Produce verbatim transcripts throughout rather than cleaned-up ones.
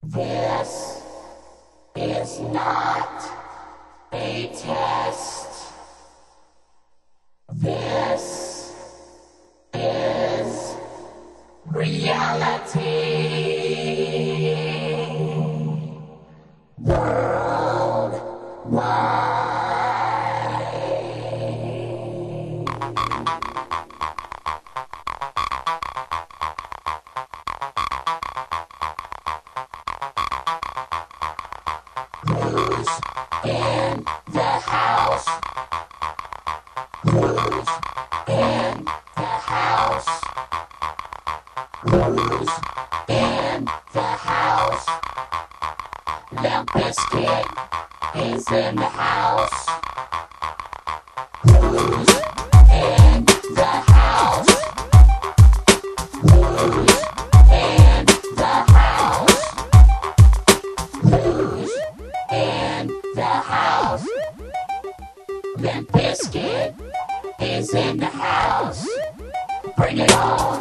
This is not a test. This is reality. Worldwide. Who's in the house? Who's in the house? Who's in the house? Limp Bizkit is in the house. Who's in the house? Who's in the house? Who's in the house? Limp Bizkit is in the house. Bring it on.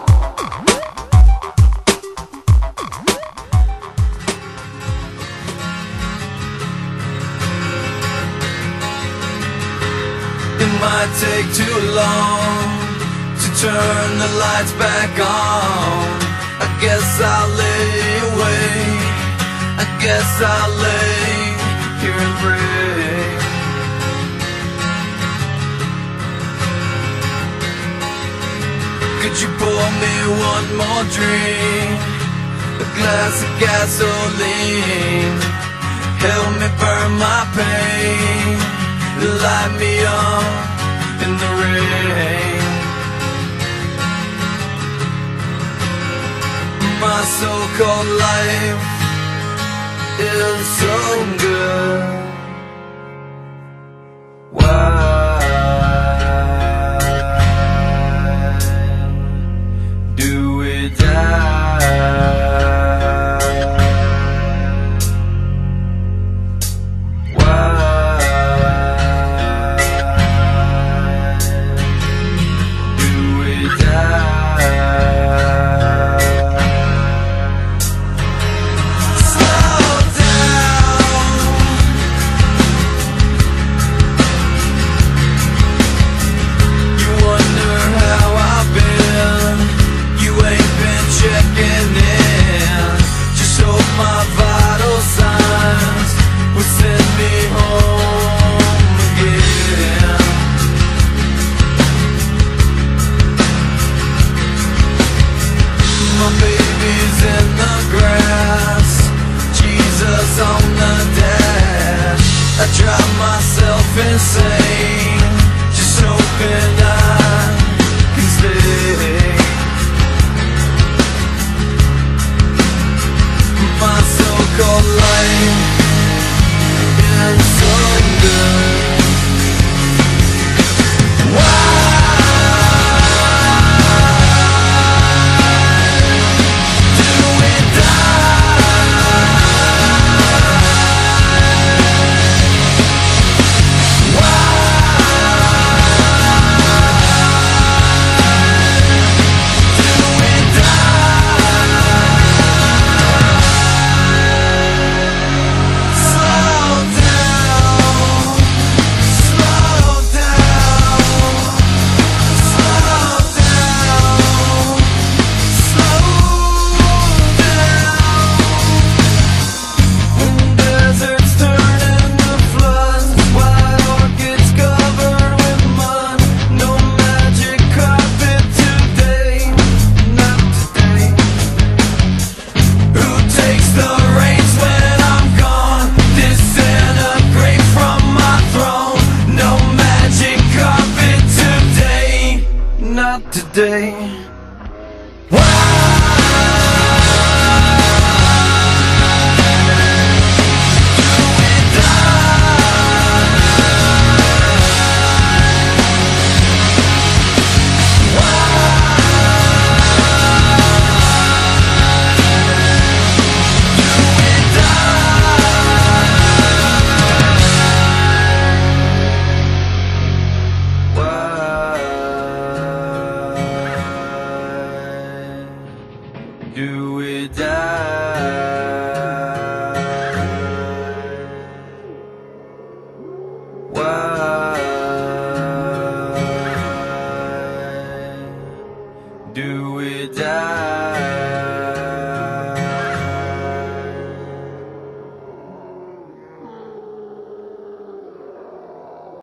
It might take too long to turn the lights back on. I guess I'll lay awake. I guess I'll lay here and pray. Could you pour me one more drink? A glass of gasoline. Help me burn my pain. Light me up in the rain. My so-called life is so good. Why do we die? Why do we die?